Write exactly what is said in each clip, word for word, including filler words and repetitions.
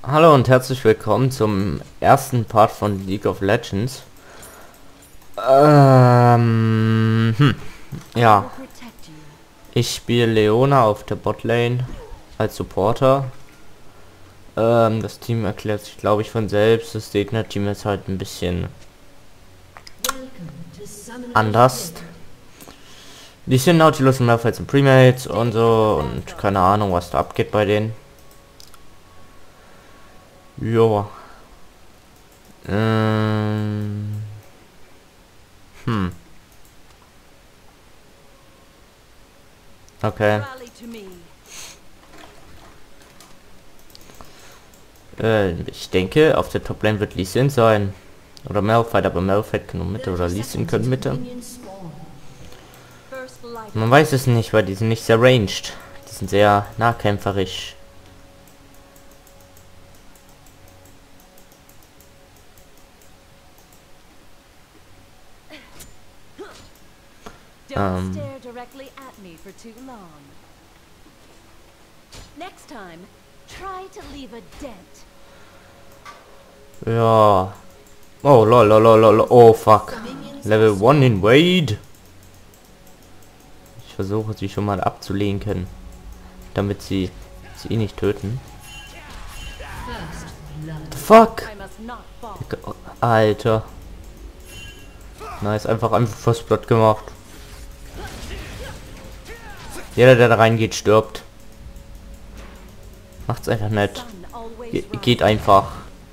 Hallo und herzlich willkommen zum ersten Part von League of Legends. Ähm, hm, ja, ich spiele Leona auf der Botlane als Supporter. Ähm, das Team erklärt sich, glaube ich, von selbst. Das Gegner-Team ist halt ein bisschen anders. Die sind Nautilus und Malphite und Premates und so und keine Ahnung, was da abgeht bei denen. Joa. Ähm. Hm. Okay. Äh, ich denke, auf der Toplane wird Lee Sin sein. Oder Malphite, aber Malphite kann nur Mitte oder Lee Sin können Mitte. Man weiß es nicht, weil die sind nicht sehr ranged. Die sind sehr nahkämpferisch. Don't stare directly at me for too long. Next time, try to leave a dent. Ja. Oh lol lol lol lol. Oh fuck. Level one Invade. Ich versuche sie schon mal abzulenken, damit sie sie eh nicht töten. The fuck. Alter. Nice, einfach einfach First Blood gemacht. Jeder, der da reingeht, stirbt. Macht's einfach nett. Ge geht einfach.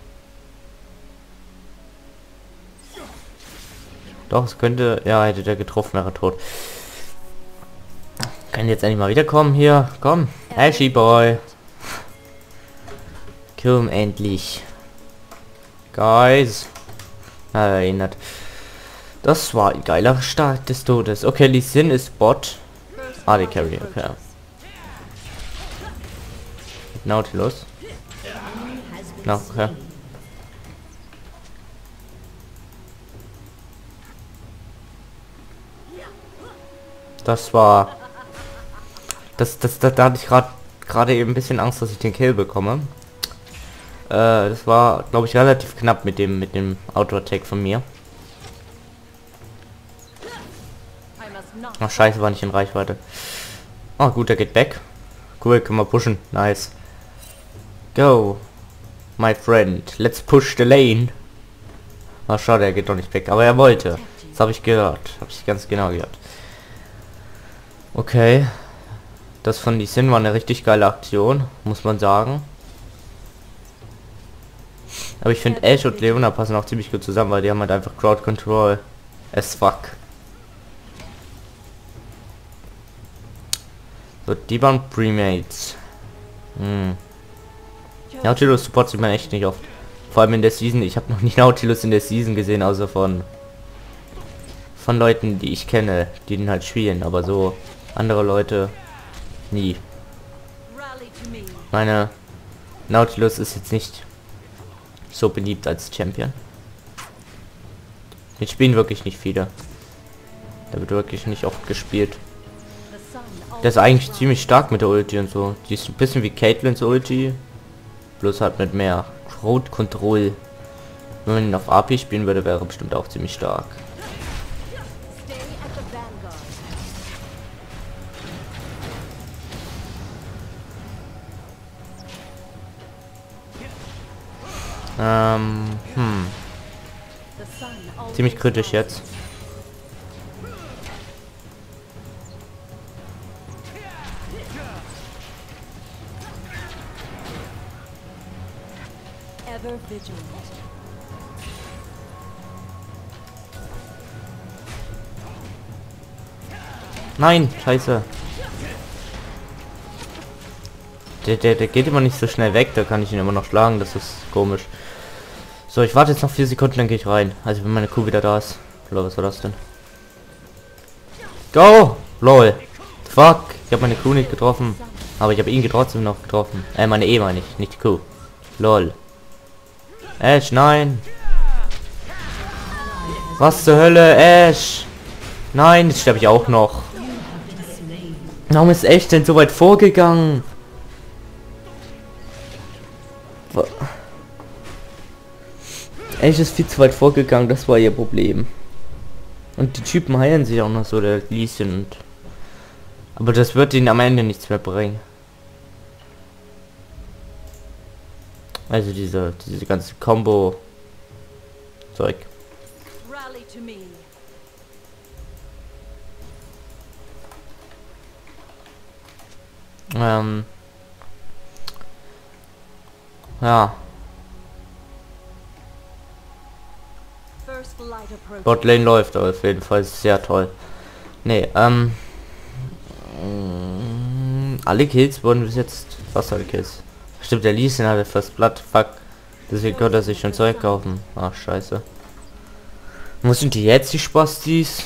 Doch, es könnte... Ja, hätte der getroffen, wäre tot. Kann jetzt endlich mal wiederkommen hier. Komm, Ashy Boy. Komm endlich. Guys. Ah, erinnert. Das war ein geiler Start des Todes. Okay, Lee Sin ist Bot. Ah, die Carry, okay. Nautilus. No, okay. Das war... Das, das, das da hatte ich gerade gerade eben ein bisschen Angst, dass ich den Kill bekomme. Äh, das war, glaube ich, relativ knapp mit dem mit dem Auto-Attack von mir. Ach scheiße, war nicht in Reichweite. Oh gut, der geht weg. Cool, können wir pushen. Nice. Go, my friend. Let's push the lane. Ach schade, er geht doch nicht weg. Aber er wollte. Das habe ich gehört. Habe ich ganz genau gehört. Okay. Das von Lee Sin war eine richtig geile Aktion, muss man sagen. Aber ich finde Ashe und Leona passen auch ziemlich gut zusammen, weil die haben halt einfach Crowd Control as fuck. So, die waren Premates. Hm. Nautilus supportet sieht man echt nicht oft. Vor allem in der Season. Ich habe noch nie Nautilus in der Season gesehen, außer von von Leuten, die ich kenne, die den halt spielen. Aber so andere Leute nie. Meine Nautilus ist jetzt nicht so beliebt als Champion. Ich spielen wirklich nicht viele. Da wird wirklich nicht oft gespielt. Der ist eigentlich ziemlich stark mit der Ulti und so. Die ist ein bisschen wie Caitlyn's Ulti. Bloß halt mit mehr Crowd Control. Wenn man ihn auf A P spielen würde, wäre er bestimmt auch ziemlich stark. Ähm, hm. Ziemlich kritisch jetzt. Nein, scheiße. Der, der, der geht immer nicht so schnell weg, da kann ich ihn immer noch schlagen, das ist komisch. So, ich warte jetzt noch vier Sekunden, dann gehe ich rein. Also wenn meine Kuh wieder da ist. Lol, was war das denn? Go! Lol. Fuck, ich habe meine Kuh nicht getroffen. Aber ich habe ihn trotzdem noch getroffen. Äh, meine E meine ich, nicht die Kuh. Lol. Ash, nein. Was zur Hölle, Ash? Nein, jetzt sterbe ich auch noch. Warum ist Ash denn so weit vorgegangen? einfach... Echt ist viel zu weit vorgegangen, das war ihr Problem. Und die Typen heilen sich auch noch so, der Lieschen und... Aber das wird ihnen am Ende nichts mehr bringen. Also diese, diese ganze Combo Zeug. Rally to me. Ähm. Ja. First light approach. Botlane läuft auf jeden Fall sehr toll. Nee, ähm. mh, alle Kills wurden bis jetzt fast alle Kills. Stimmt, der Lee Sin hatte First Blood, fuck. Deswegen könnte er sich schon Zeug kaufen. Ach, scheiße. Wo sind die jetzt, die Spastis?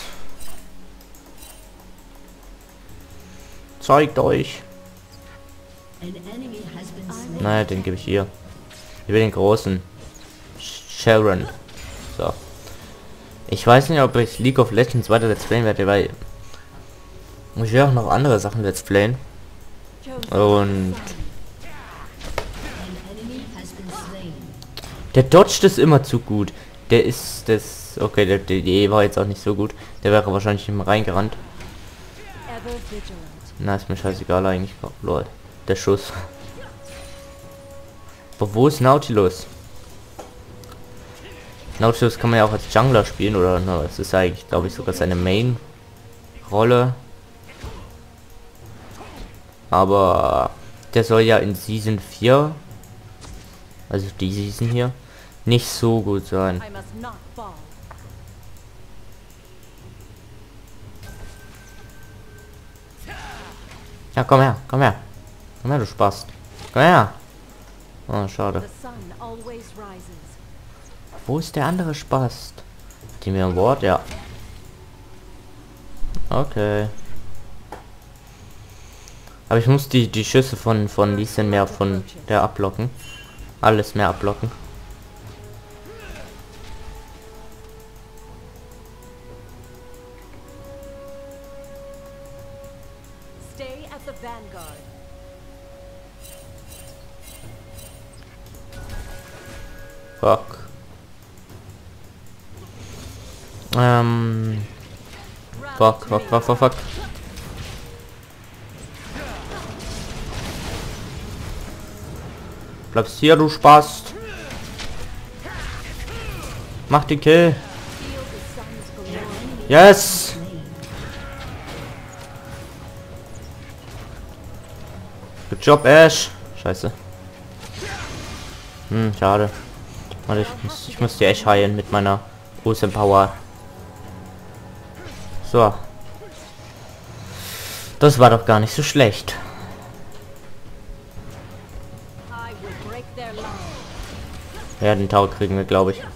Zeigt euch. Naja, den gebe ich hier. Ich will den großen. Sharon. So. Ich weiß nicht, ob ich League of Legends weiter Let's Playen werde, weil ich will auch noch andere Sachen Let's Playen. Und der dodgt ist immer zu gut. Der ist das... Okay, der D D war jetzt auch nicht so gut. Der wäre wahrscheinlich nicht mehr reingerannt. Na, ist mir scheißegal eigentlich. Oh, lol. Der Schuss. Aber wo ist Nautilus? Nautilus kann man ja auch als Jungler spielen, oder? No, es ist eigentlich, glaube ich, sogar seine Main-Rolle. Aber der soll ja in Season vier, also die Season hier, nicht so gut sein. Ja, komm her, komm her. Komm her, du Spaß. Komm her. Oh, schade. Wo ist der andere Spaß? Die mir ein Wort, ja. Okay. Aber ich muss die die Schüsse von von Lee mehr von der ablocken. Alles mehr ablocken. Stay at the vanguard. Fuck. Ähm. Fuck, fuck, fuck, fuck, fuck. Bleibst hier, du Spaß. Mach die Kill. Yes. Good job, Ash. Scheiße. Hm, schade. Warte, ich muss, ich muss die Ash heilen mit meiner großen Power. So. Das war doch gar nicht so schlecht. Ja, den Tower kriegen wir, glaube ich.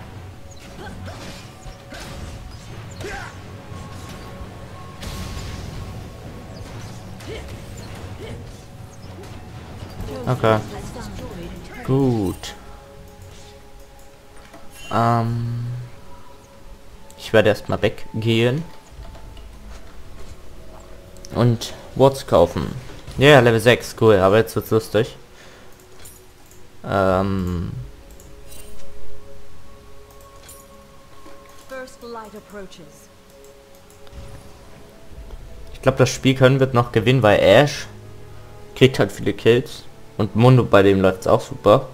Okay. Gut. Ähm. Ich werde erstmal weggehen. Und Wards kaufen. Ja, yeah, Level sechs, cool, aber jetzt wird's lustig. Ähm. Ich glaube, das Spiel können wir noch gewinnen, weil Ash kriegt halt viele Kills. Und Mundo, bei dem läuft es auch super.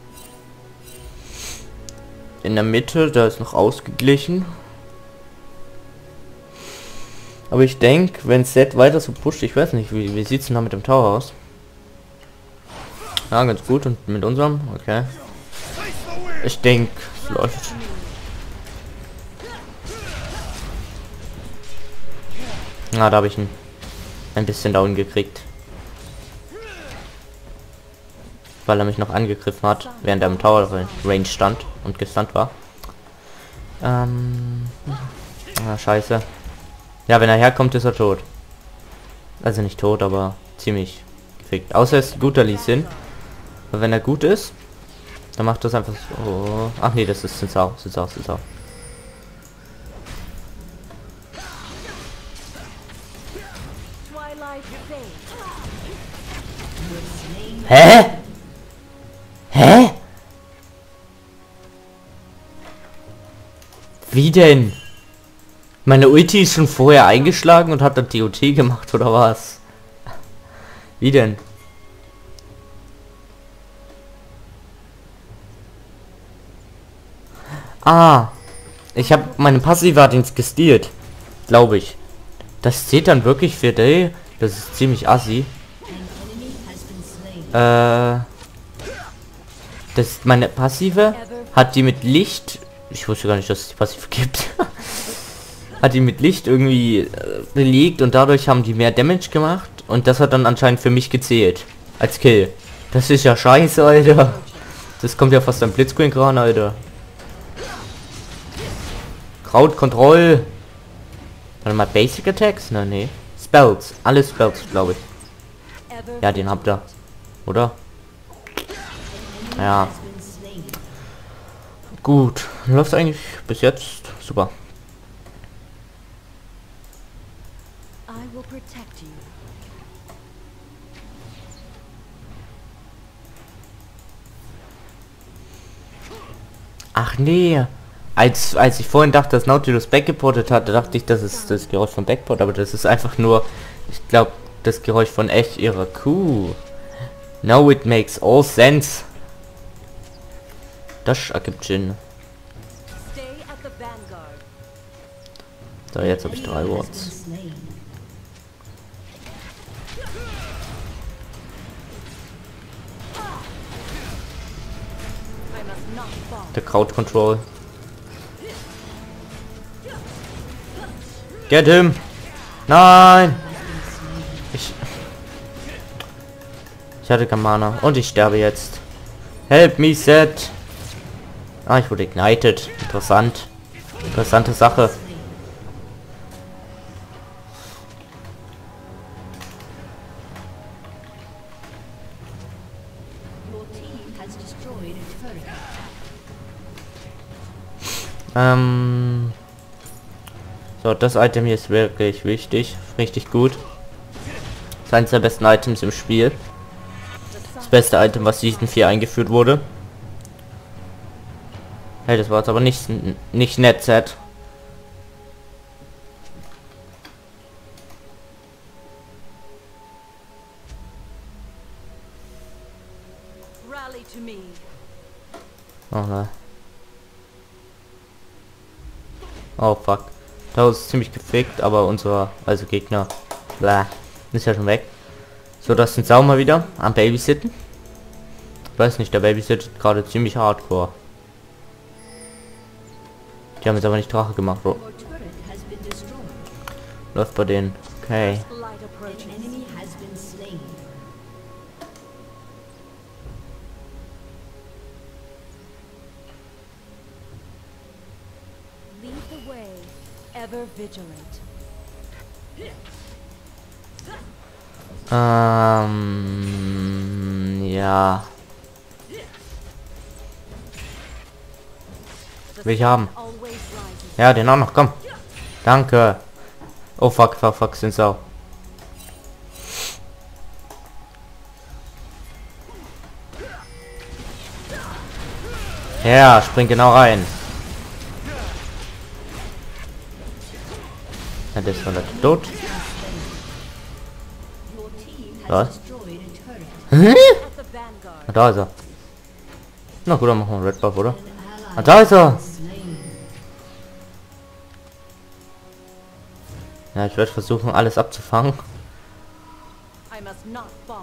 In der Mitte, da ist noch ausgeglichen. Aber ich denke, wenn Set weiter so pusht, ich weiß nicht, wie, wie sieht es denn da mit dem Tower aus? Ja, ganz gut. Und mit unserem? Okay. Ich denke, es läuft. Na, da habe ich ihn ein bisschen down gekriegt. Weil er mich noch angegriffen hat, während er im Tower Range stand und gestunt war. Ähm. Ah, scheiße. Ja, wenn er herkommt, ist er tot. Also nicht tot, aber ziemlich gefickt. Außer er ist ein guter Lee Sin. Aber wenn er gut ist, dann macht das einfach so. Oh. Ach nee, das ist Sinsao, Sinsao, Sinsao. Hä? Hä? Wie denn? Meine Ulti ist schon vorher eingeschlagen und hat dann T O T gemacht, oder was? Wie denn? Ah, ich habe meine Passive hat ihn gestealt, glaube ich. Das zählt dann wirklich für die. Das ist ziemlich assi. Äh, das meine Passive hat die mit Licht. Ich wusste gar nicht, dass es die Passive gibt. Hat die mit Licht irgendwie äh, belegt und dadurch haben die mehr Damage gemacht und das hat dann anscheinend für mich gezählt als Kill. Das ist ja scheiße, Alter. Das kommt ja fast am Blitzcrank ran, Alter. Krautkontroll. Warte mal, Basic Attacks? Na, nee. Spells. Alle Spells, glaube ich. Ja, den habt ihr. Oder? Ja. Gut. Läuft eigentlich bis jetzt super. I will protect you. Ach nee. Als, als ich vorhin dachte, dass Nautilus backgeportet hatte, dachte ich, das ist das Geräusch von Backport, aber das ist einfach nur, ich glaube, das Geräusch von echt ihrer Kuh. Now it makes all sense. Das ergibt Sinn. Stay at the vanguard. So, jetzt habe ich drei Worts. I must not fall. Der Crowd Control. Get him! Nein! Ich... Ich hatte kein Mana. Und ich sterbe jetzt. Help me, Set! Ah, ich wurde ignited. Interessant. Interessante Sache. Ähm... So, das Item hier ist wirklich wichtig. Richtig gut. Das ist eines der besten Items im Spiel. Das beste Item, was Season vier eingeführt wurde. Hey, das war jetzt aber nicht, nicht nett, Set. Rally to me. Oh nein. Oh fuck. Das ist ziemlich gefickt, aber unser, also Gegner, blah, ist ja schon weg. So, das sind Sau mal wieder am Babysitten. Ich weiß nicht, der Babysittet gerade ziemlich hardcore. Die haben jetzt aber nicht Drache gemacht, Bro. Läuft bei denen. Okay. Light approaches. Lead the way. Ever vigilant. Ähm, ja. Will ich haben. Always rises. Ja, den auch noch, komm. Danke. Oh fuck, fuck, fuck, sind Sau. Ja, spring genau rein. Ja, der ist relativ tot. Was? Hä? At the vanguard. Ah, da ist er. Na gut, dann machen wir einen Red Buff, oder? Ah, da ist er. Ja, ich werde versuchen, alles abzufangen. I must not fall.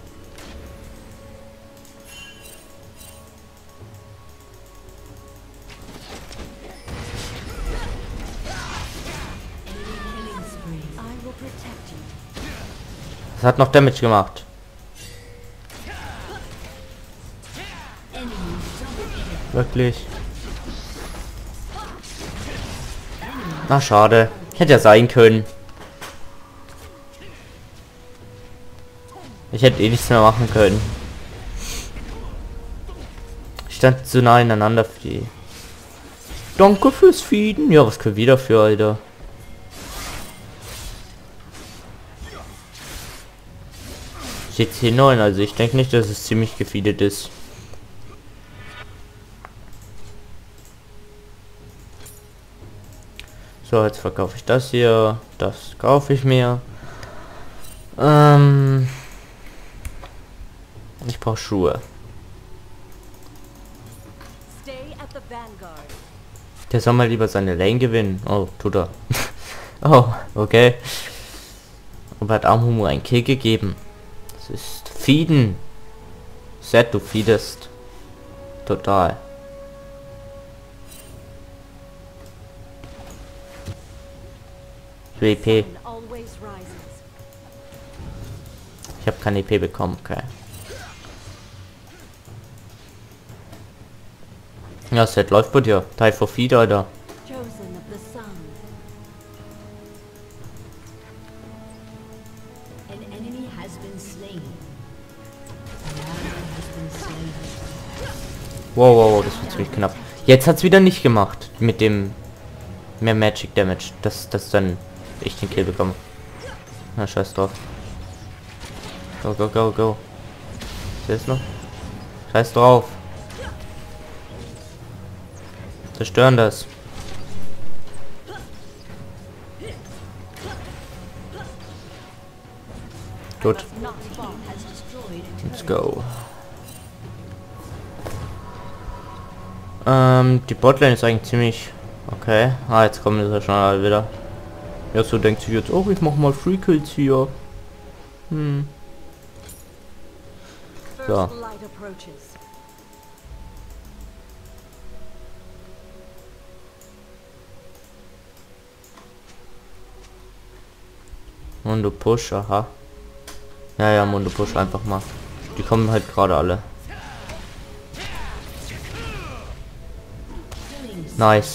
I will protect you. Das hat noch Damage gemacht. Wirklich. Na, schade. Hätte ja sein können. Ich hätte eh nichts mehr machen können. Ich stand zu nah ineinander für die. Danke fürs Feeden. Ja, was können wir dafür, Alter? Steht zehn neun, also ich denke nicht, dass es ziemlich gefeedet ist. So, jetzt verkaufe ich das hier. Das kaufe ich mir. Ähm, ich brauche Schuhe. Stay at the vanguard. Der soll mal lieber seine Lane gewinnen. Oh, tut er. Oh, okay. Aber hat Armhumo einen Kill gegeben. Das ist Feeden. Set, du feedest. Total. E P. Always rises. Ich habe kein E P bekommen, okay. Ja, Set läuft bei dir. Teil for Feed, Alter. Chosen of the sun. An enemy has been slain. An ally has been slain. Wow, wow, wow, das wird ziemlich knapp. Jetzt hat's wieder nicht gemacht. Mit dem mehr Magic Damage. Dass das dann ich den Kill bekomme. Na, scheiß drauf. Go, go, go, go. Siehst du? Scheiß drauf. Zerstören das. Gut. Not fall. Has destroyed a Let's go. Ähm, die Botlane ist eigentlich ziemlich okay. Ah, jetzt kommen sie schon alle wieder. Ja, so denkt sich jetzt, oh, ich mach mal Free Kills hier. Hm. So. First light approaches. Mundo Push, aha. Ja, ja, Mundo Push einfach mal. Die kommen halt gerade alle. Nice.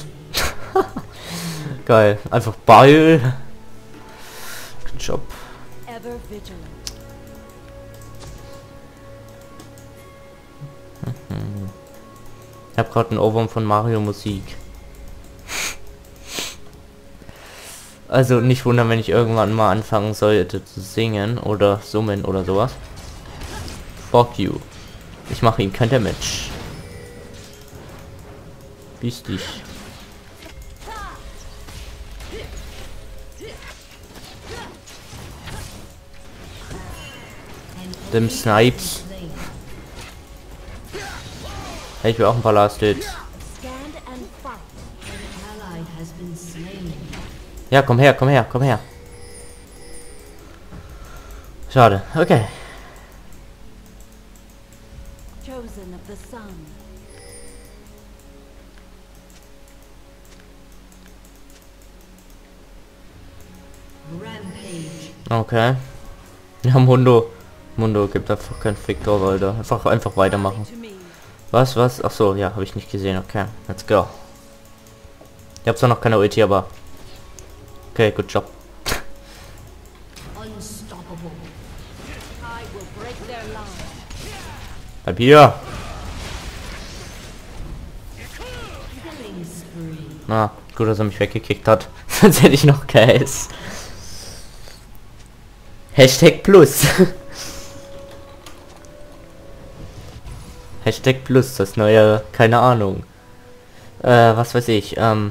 Geil. Einfach Ball. Good Job. Ever vigilant. Ich habe gerade einen Ohrwurm von Mario Musik. Also nicht wundern, wenn ich irgendwann mal anfangen sollte zu singen oder summen oder sowas. Fuck you. Ich mache ihm kein Damage. Bis dich. Dem Snipes. slain. Hey, ich will auch ein paar Last Hits. Stand and fight. An ally has been slain. Ja, komm her, komm her, komm her. Schade, okay. Chosen of the sun. Rampage. Okay. Ja, Mundo. Mundo gibt einfach keinen Fick drauf, Alter. Einfach, einfach weitermachen. To me. Was, was? Ach so, ja, habe ich nicht gesehen. Okay, let's go. Ich habe zwar noch keine Ulti, aber... Okay, good job. Unstoppable. I will break their line. Bleib hier. Killing spree. Na, gut, dass er mich weggekickt hat. Sonst hätte ich noch Case. Hashtag Plus. Hashtag Plus, das neue, keine Ahnung. Äh, was weiß ich, ähm...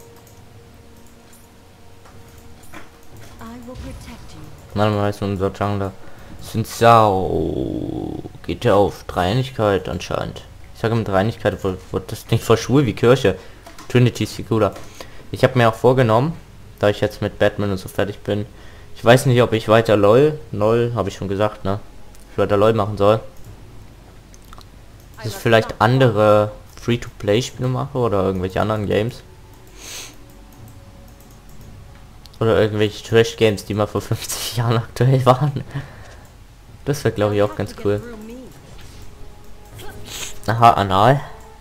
I will protect you. Manchmal ist unser Jungler. Sind sau. Geht ja auf Dreinigkeit anscheinend. Ich sage mit Dreinigkeit, wo, wo das Ding voll schwul wie Kirche. Trinity ist viel cooler. Ich habe mir auch vorgenommen, da ich jetzt mit Batman und so fertig bin. Ich weiß nicht, ob ich weiter LOL, LOL, habe ich schon gesagt, ne? Ich weiter LOL machen soll. Dass ich vielleicht andere Free-to-Play-Spiele mache oder irgendwelche anderen Games. Oder irgendwelche Trash-Games, die mal vor fünfzig Jahren aktuell waren. Das wäre, glaube ich, auch ganz cool. Through me. Aha, anal.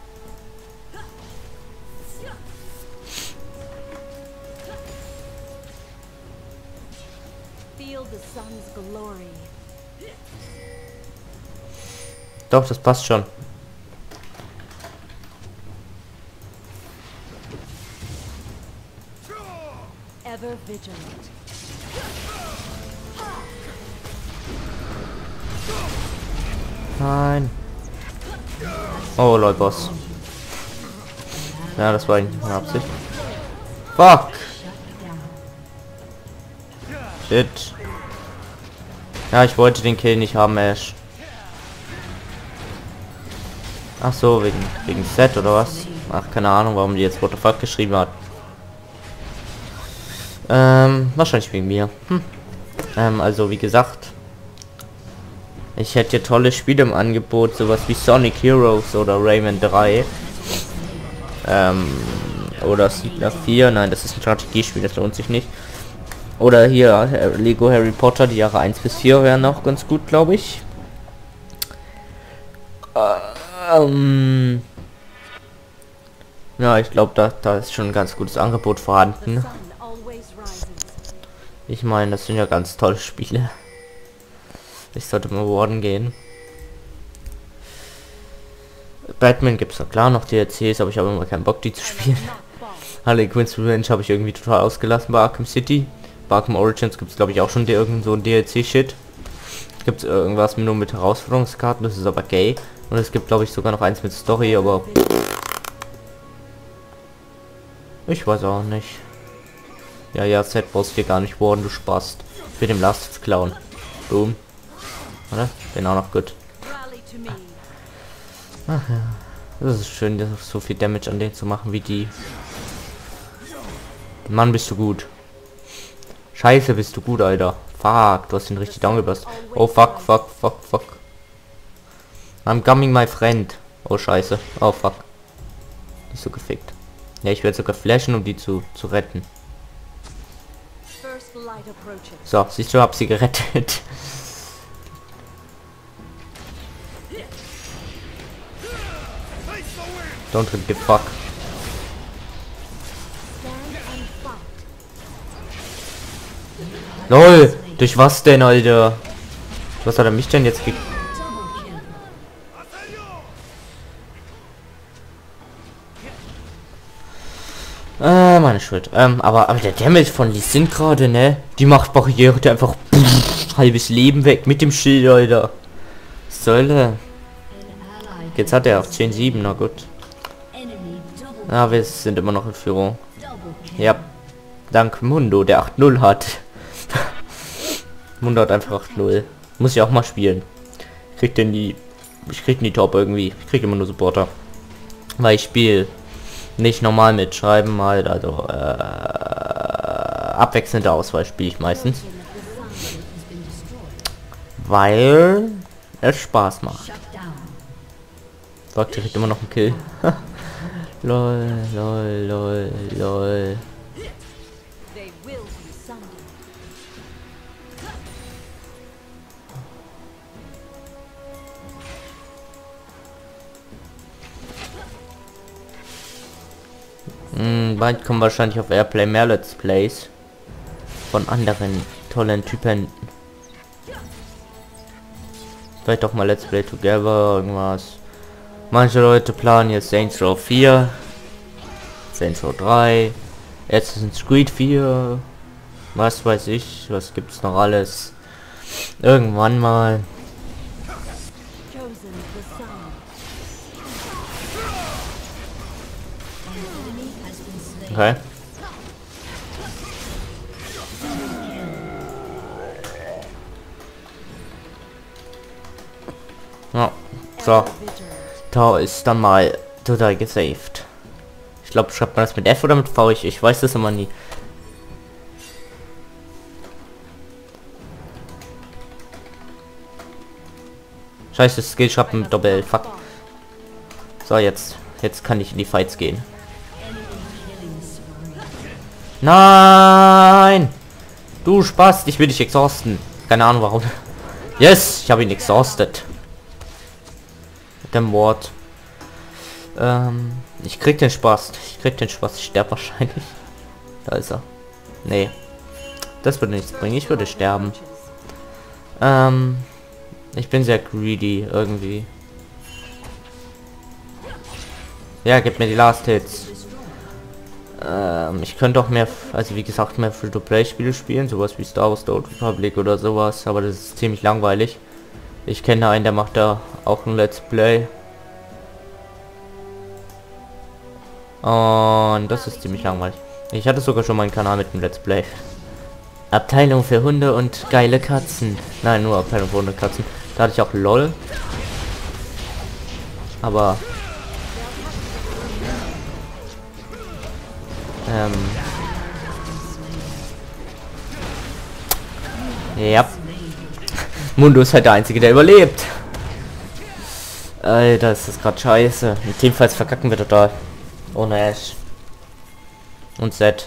Feel the sun's glory. Doch, das passt schon. Ever vigilant. Nein. Oh, Leute, Boss. Ja, das war eine Absicht. Fuck. Shut Shit. Ja, ich wollte den Kill nicht haben, Ash. Ach so, wegen, wegen Set oder was? Ach, keine Ahnung, warum die jetzt What the fuck geschrieben hat. Ähm, wahrscheinlich wegen mir. Hm. Ähm, also wie gesagt, ich hätte hier tolle Spiele im Angebot, sowas wie Sonic Heroes oder Rayman drei. Ähm, oder Siedler vier, nein, das ist ein Strategiespiel, das lohnt sich nicht. Oder hier äh, Lego Harry Potter, die Jahre eins bis vier wären noch ganz gut, glaube ich. Ähm, ja, ich glaube, da, da ist schon ein ganz gutes Angebot The vorhanden. sun always rises. Ich meine, das sind ja ganz tolle Spiele. Ich sollte mal Warden gehen. Batman gibt's ja klar noch D L Cs, aber ich habe immer keinen Bock, die zu spielen. Not fall. Harley Quinn's Revenge habe ich irgendwie total ausgelassen bei Arkham City. Bei Arkham Origins gibt es glaube ich auch schon irgend so ein D L C-Shit. Gibt es irgendwas nur mit Herausforderungskarten, das ist aber gay. Und es gibt glaube ich sogar noch eins mit Story, aber ich weiß auch nicht. Ja, ja, Set brauchst du dir gar nicht worden, du Spast. Für den Last klauen. Boom. Oder? Bin auch noch gut. Rally to me. Ach ja. Das ist schön, das so viel Damage an denen zu machen wie die. Mann, bist du gut. Scheiße, bist du gut, Alter. Fuck, du hast ihn richtig down gebast. Oh fuck, fuck, fuck, fuck. I'm coming, my friend. Oh scheiße. Oh fuck. Nicht so gefickt. Ja, ich werde sogar flashen, um die zu, zu retten. First light approaches. So, siehst du, hab sie gerettet. Don't give a fuck. Stand and fight. Lol, durch was denn, Alter? Was hat er mich denn jetzt ge... Äh, meine Schuld. Ähm, aber, aber der Damage von Lee Sin gerade, ne? Die macht Barriere der einfach pff, halbes Leben weg mit dem Schild, Alter. Säule. Jetzt hat er auf zehn sieben, na gut. Ja, wir sind immer noch in Führung. Ja. Dank Mundo, der acht null hat. Mundo hat einfach acht null. Muss ich auch mal spielen. Kriegt denn die... Ich krieg die Top irgendwie. Ich krieg immer nur Supporter. Weil ich spiele nicht normal mitschreiben, halt, also äh, abwechselnde Auswahl spiele ich meistens. Weil es Spaß macht. Fuck, der kriegt immer noch einen Kill. Lol, lol, lol, lol. They will be sundered. Hm, bald kommen wahrscheinlich auf Airplay mehr Let's Plays von anderen tollen Typen. Vielleicht auch mal Let's Play Together, irgendwas. Manche Leute planen jetzt Saints Row vier, Saints Row drei, Assassin's Creed vier, was weiß ich, was gibt's noch alles. Irgendwann mal. Chosen the sun. Okay. Ja, so. Da ist dann mal total gesaved. Ich glaube, schreibt man das mit F oder mit V? Ich, ich weiß das immer nie. Scheiße, Skill schreibt mit Doppel L. Fuck. So, jetzt. Jetzt kann ich in die Fights gehen. Nein! Du Spaß, ich will dich exhausten. Keine Ahnung warum. Yes, ich habe ihn exhausted. Mit dem Wort. Ähm, ich krieg den Spaß. Ich krieg den Spaß. Ich sterbe wahrscheinlich. Da ist er. Nee. Das würde nichts bringen. Ich würde sterben. Ähm, ich bin sehr greedy irgendwie. Ja, gib mir die Last Hits. Ähm, ich könnte auch mehr, also wie gesagt, mehr Free-to-Play-Spiele spielen, sowas wie Star Wars The Old Republic oder sowas, aber das ist ziemlich langweilig. Ich kenne einen, der macht da auch ein Let's Play. Und das ist ziemlich langweilig. Ich hatte sogar schon meinen Kanal mit dem Let's Play. Abteilung für Hunde und geile Katzen. Nein, nur Abteilung für Hunde und Katzen. Da hatte ich auch LOL. Aber... Ähm... Ja. Mundo ist halt der Einzige, der überlebt. Alter, ist das gerade scheiße. Im Teamfalls verkacken wir total. Ohne Ash. Und Set.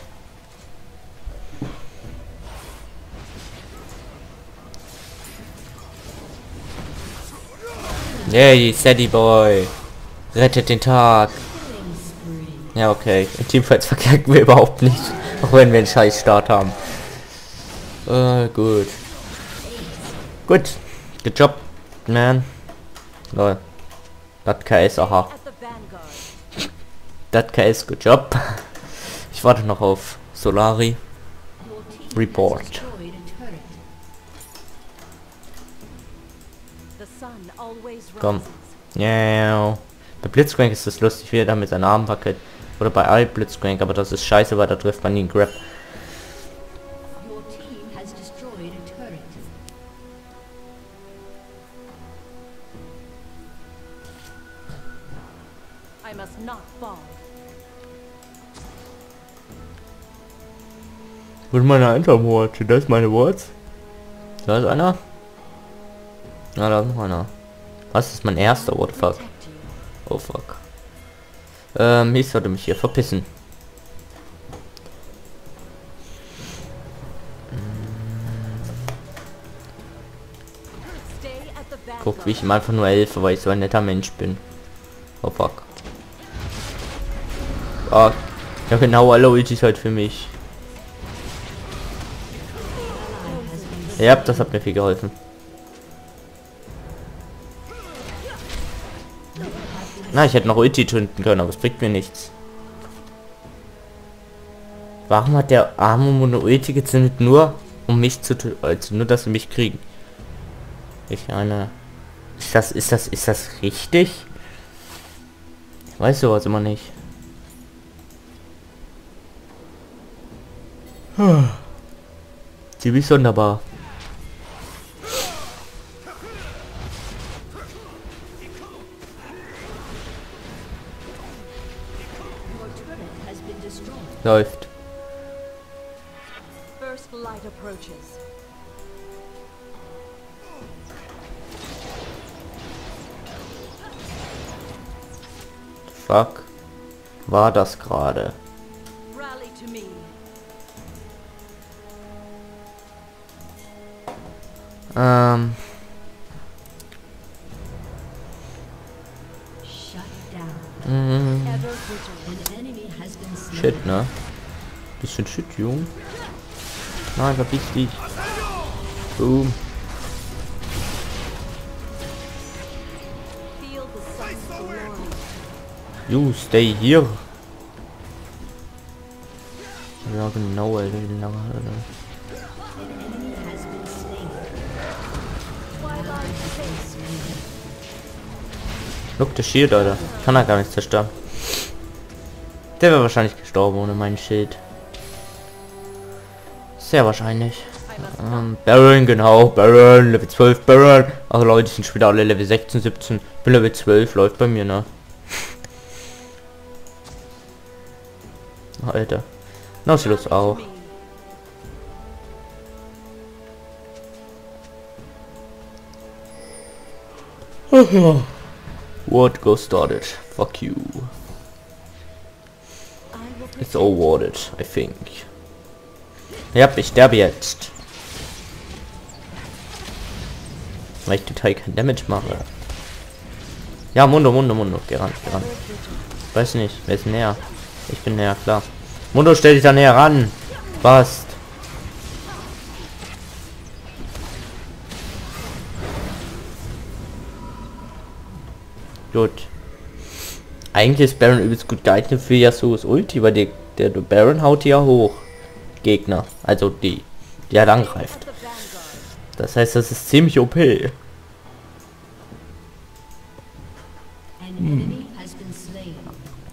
Yay, Sadie Boy. Rettet den Tag. Ja, okay. Im Teamfights verkacken wir überhaupt nicht. Auch wenn wir einen scheiß Start haben. Äh, gut. Gut. Good job, man. Lol. Das K S, aha. At the vanguard. Das K S, good job. Ich warte noch auf Solari. Your team Report. has destroyed a turret. The sun always Komm. rises. Ja. Bei Blitzcrank ist das lustig, wie er da mit seinen Armen wackelt. Oder bei all Blitzcrank, aber das ist scheiße, weil da trifft man nie einen Grab. Your team has destroyed a turret. I must not fall. Wo ist meine Anfang-Wort? Das ist meine Worts? Da ist einer. Na, da ist noch einer. Was ist mein erster? What the fuck? Protect you. Oh fuck. Ähm, ich sollte mich hier verpissen. Stay at the vanguard. Guck, wie ich ihm einfach nur helfe, weil ich so ein netter Mensch bin. Oh fuck. Ah, ja genau, alle Ultis halt für mich. Ja, das hat mir viel geholfen. Na, ich hätte noch Ulti töten können, aber es bringt mir nichts. Warum hat der arme Mono Ulti gezündet, nur um mich zu töten, also nur, dass sie mich kriegen? Ich eine... Ist das, ist das, ist das richtig? Ich weiß sowas immer nicht. Ziemlich sonderbar. Your turret has been destroyed. Läuft. First light approaches. Fuck. War das gerade? Rally to me. Ähm. Shut down. Mm, Ever vigilant. An enemy has been slain. shit, ne? Bisschen shit, Jung. Nein, verpiss dich. Boom. Feel the sun's glory. You stay here. Ja, genau, Alter, wie lange hat er denn? An enemy has been slain. Twilight fades. Look, der Shield, Alter. Kann er gar nicht zerstören. Der wäre wahrscheinlich gestorben ohne mein Schild. Sehr wahrscheinlich. Ähm, Baron, genau. Baron, Level zwölf, Baron. Ach Leute, die sind später alle Level sechzehn, siebzehn. Bin Level zwölf, läuft bei mir, ne? Alter. Nautilus auch. What go started? Fuck you. I will It's all watered, I think. Ja, ich sterbe jetzt. Weil ich total kein Damage mache. Ja, Mundo, Mundo, Mundo. Geh ran, geh ran. Weiß nicht, wer ist näher? Ich bin näher, klar. Mundo, stell dich da näher ran. Passt. Gut. Eigentlich ist Baron übelst gut geeignet für Yasuo's Ulti, weil der, der Baron haut ja hoch. Gegner. Also die, die halt angreift. at the vanguard. Das heißt, das ist ziemlich O P. An enemy has been slain.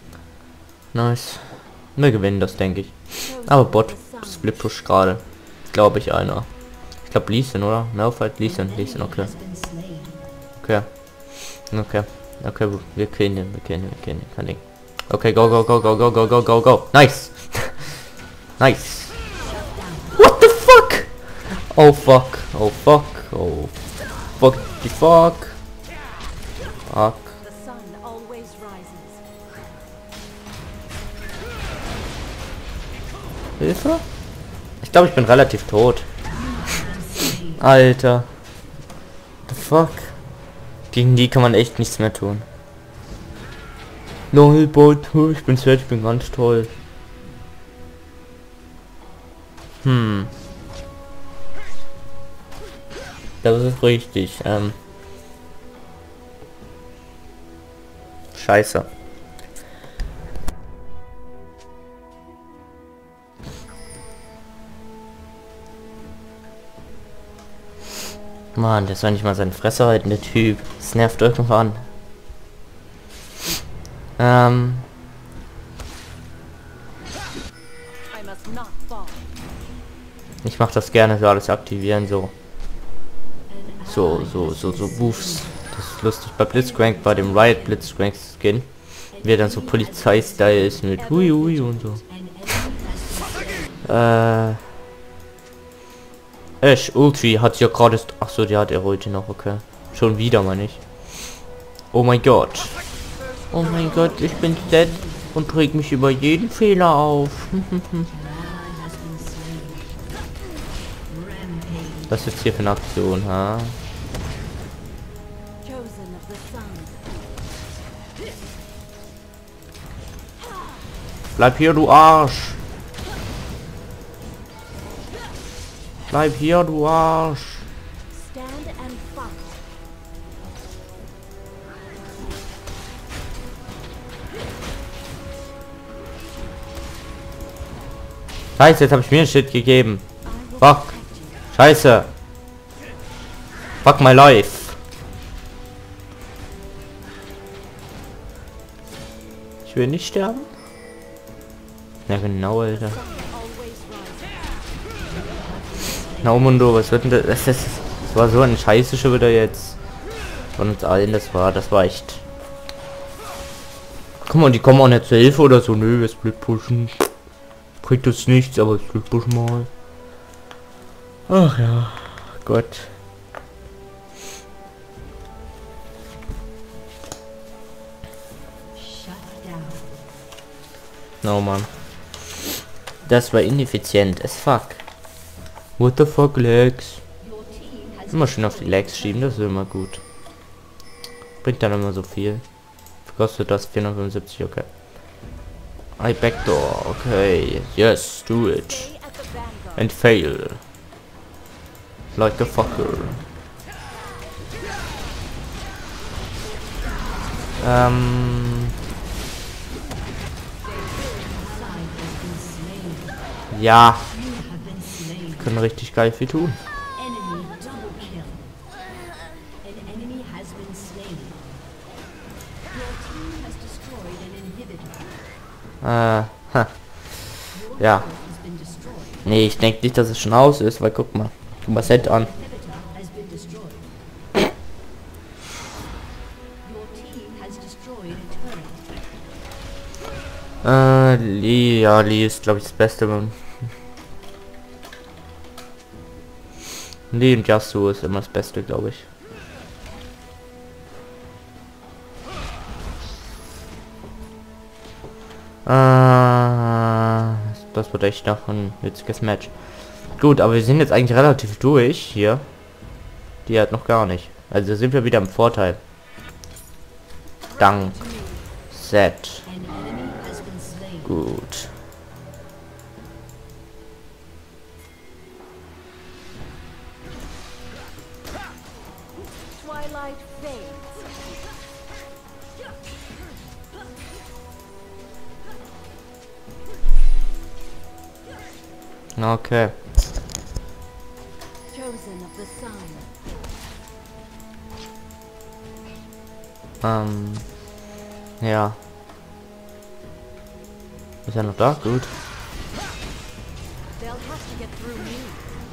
Nice. Wir gewinnen das, denke ich. Aber Bot Split Push gerade. Glaube ich einer. Ich glaube Lee Sin, oder? Malphite, Lee Sin, Lee Sin, okay. Has been slain. Okay. Okay. Okay, wir killen den, wir killen den, wir killen den. Kein Ding. Okay, go, go, go, go, go, go, go, go, go. Nice. Nice. What the fuck? Oh fuck. Oh fuck. Oh fuck. The fuck. Fuck. The sun always rises. Hilfe? Ich glaube, ich bin relativ tot. Alter. The fuck? Gegen die kann man echt nichts mehr tun. Lol, Bot, ich bin fertig, ich bin ganz toll. Hm. Das ist richtig. Ähm. Scheiße. Mann, der soll nicht mal seine Fresse halten, der Typ. Das nervt irgendwann. Ähm. I must not fall. Ich mach das gerne für alles aktivieren, so. So, so, so, so Moves. Das ist lustig. Bei Blitzcrank, bei dem Riot Blitzcrank Skin, wie er dann so Polizei-Style ist mit Hui Hui und so. Äh. Ash Ulti hat ja gerade. Ach so, die hat er heute noch, okay. Schon wieder, meine ich. Oh mein Gott. Oh mein Gott, ich bin dead und reg mich über jeden Fehler auf. Was ist jetzt hier für eine Aktion, ha? Chosen of the sun. Bleib hier, du Arsch. Bleib hier, du Arsch. Stand and fight. Scheiße, jetzt habe ich mir ein Shit gegeben. I will Fuck. protect you. Scheiße. Fuck my life. Ich will nicht sterben. Ja genau, Alter. Sun always rises. Na Mundo, was wird denn das? Das, das, das war so eine Scheiße schon wieder jetzt. Von uns allen, das war, das war echt. Guck mal, die kommen auch nicht zur Hilfe oder so. Nö, wir split pushen. Bringt uns nichts, aber split pushen mal. Ach ja, Gott. Shut down. No, Mann. Das war ineffizient as fuck. What the fuck, Legs? Your team has Immer schön auf die Legs schieben, das ist immer gut. Bringt dann immer so viel. Kostet das vierhundertfünfundsiebzig, okay. I backdoor, okay. Yes, do it. Stay at the vanguard. And fail. Like a fucker. Ähm. side has been slain. Ja, You have been slain. können richtig geil viel tun. Enemy double kill. An enemy has been slain. Your team has destroyed an inhibitor. Äh, ha. Your Ja. turret has been destroyed. Nee, ich denke nicht, dass es schon aus ist, weil guck mal. Guck mal Set an. Inhibitor has been destroyed. Your team has destroyed a turret. Äh, Lee, ja, Lee ist glaube ich das Beste. Man. Lee und Yasuo ist immer das Beste, glaube ich. Äh, das wird echt noch ein witziges Match. Gut, aber wir sind jetzt eigentlich relativ durch hier. Die hat noch gar nicht. Also sind wir wieder im Vorteil. Dank. Set. An enemy has been slain. Gut. Twilight fades. Okay. Chosen of the sun. Ähm. Ja. Ist er noch da? Gut. They'll have to get through me.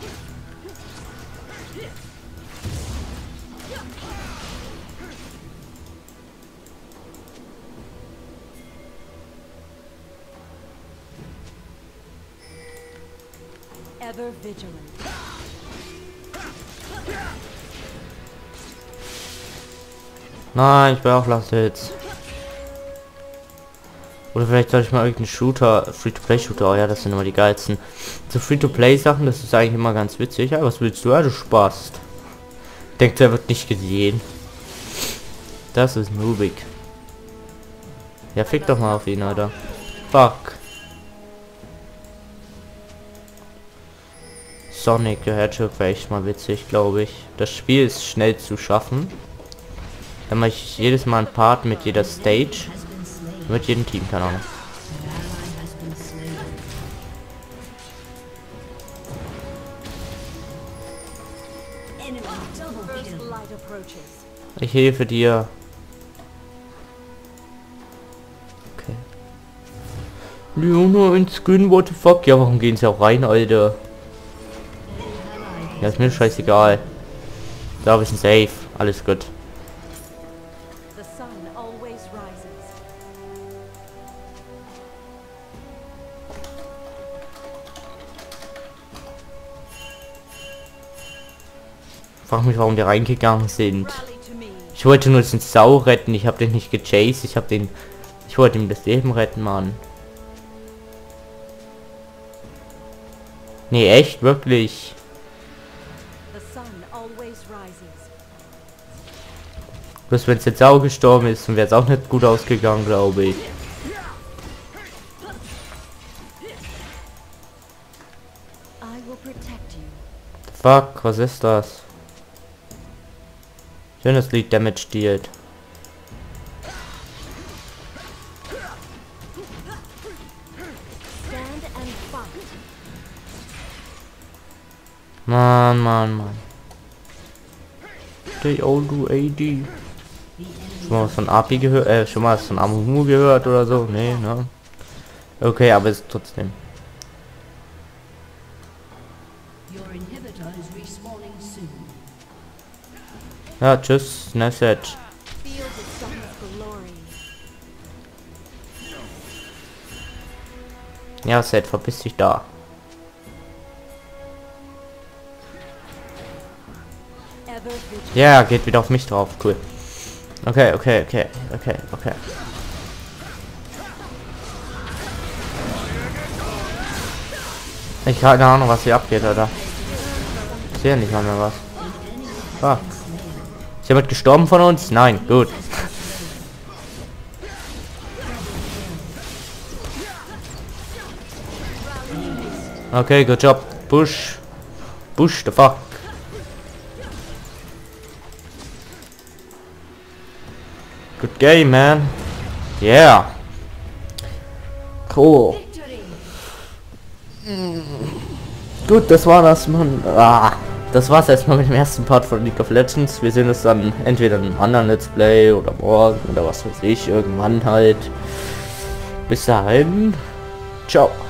Ever vigilant. Nein, ich brauche Last Hits. Oder vielleicht soll ich mal irgendeinen Shooter, Free-to-Play-Shooter, oh ja, das sind immer die geilsten. So Free-to-Play-Sachen, das ist eigentlich immer ganz witzig. Ja, was willst du? Ja, du Spaß. Denkt, er wird nicht gesehen. Das ist Nubik. Ja, fick doch mal auf ihn, Alter. Fuck. Sonic, der Hedgehog wäre echt mal witzig, glaube ich. Das Spiel ist schnell zu schaffen. Dann mache ich jedes Mal ein Part mit jeder Stage. Mit jedem Team, keine Ahnung. First light approaches. Ich helfe dir. Okay. Leona ins Skin, what the fuck? Ja, warum gehen sie auch rein, Alter? Ja, ist mir scheißegal. Da habe ich ein Safe. Alles gut. The sun always rises. Frag mich, warum die reingegangen sind. Rally to me. Ich wollte nur den Sau retten. Ich habe den nicht gechased. Ich habe den... Ich wollte ihm das Leben retten, Mann. Nee, echt? Wirklich? The sun always rises. Bloß wenn es jetzt Sau gestorben ist, dann wäre es auch nicht gut ausgegangen, glaube ich. I will protect you. Fuck, was ist das? Schön, das Lied Damage dealt. Stand and fight. Mann, Mann, Mann. Die old A D. Schon mal was von A P gehört? Äh, schon mal was von Amumu gehört oder so? Nee, ne? Okay, aber ist trotzdem. Your inhibitor is respawning soon. Ja, tschüss, Message. Feel the sun's glory. Ja, Set, verpiss dich da. Ever vigilant. Ja, geht wieder auf mich drauf, cool. Okay, okay, okay, okay, okay. Ich keine Ahnung, was hier abgeht, oder? Ich sehe nicht mal mehr was. Fuck. Ist jemand gestorben von uns? Nein, gut. Okay, good job. Push. Push the fuck. Good game, man. Yeah. Cool. Gut, das war das, man. Ah, das war's erstmal mit dem ersten Part von League of Legends. Wir sehen uns dann entweder in einem anderen Let's Play oder morgen oder was weiß ich, irgendwann halt. Bis dahin. Ciao.